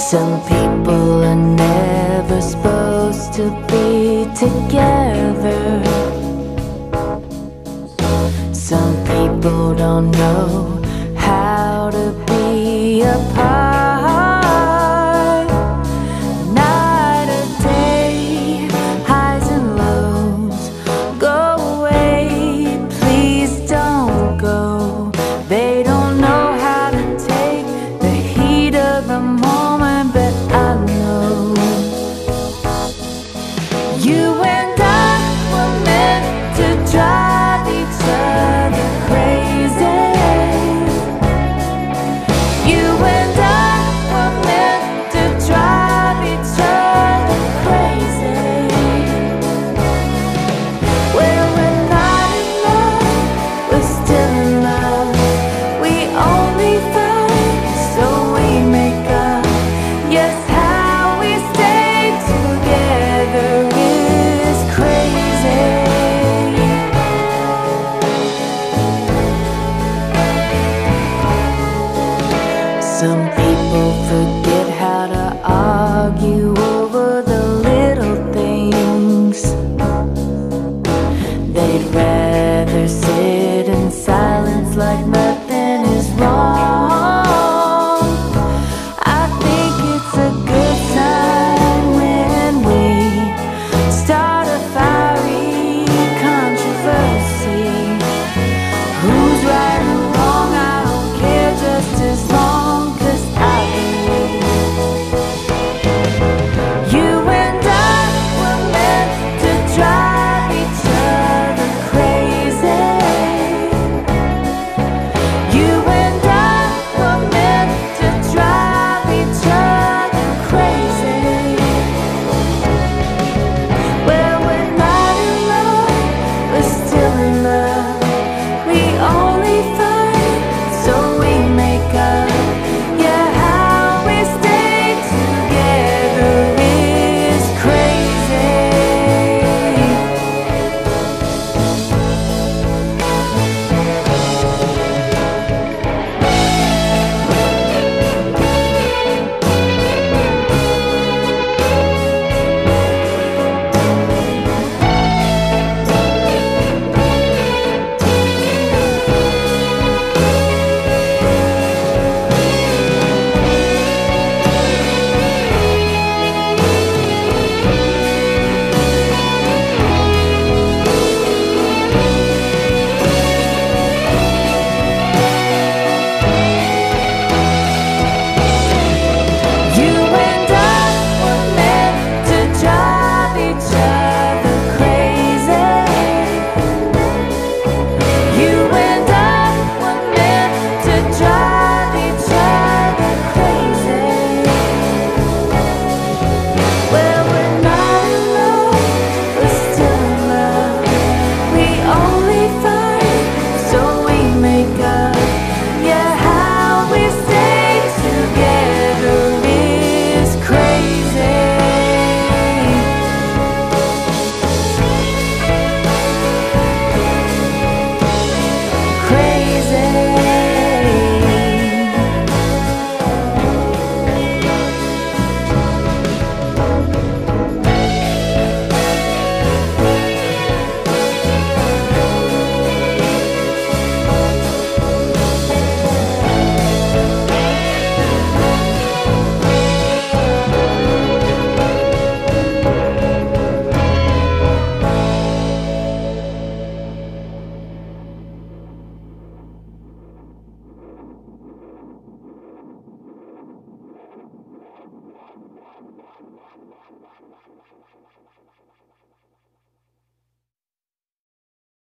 Some people are never supposed to be together. Some people don't know how to be apart. Night or day, highs and lows, go away, please don't go. They don't know how to take the heat of the moment, but I know. You and I were meant to drive each other crazy. You and I were meant to drive each other crazy. Well, we're not in love, we're still in love. We only fight so we make up. Yes, how we stay together is crazy. Some people forget how to argue over the little things. They'd rather sit in silence like nothing is wrong. I think it's a good sign when we start a fiery controversy. Who's right or wrong, I don't care, just as long as I believe. You and I were meant to drive each other crazy. You and I were meant to drive each other crazy. Well, we're not in love, we're still in love. We only fight so we make up. Yeah, how we stay together is crazy. You and I were meant to drive each other crazy. You and I were meant to drive each other crazy. Well, we're not in love, we're still in love. We only fight so we make up. Yeah, how we stay together is crazy. Crazy.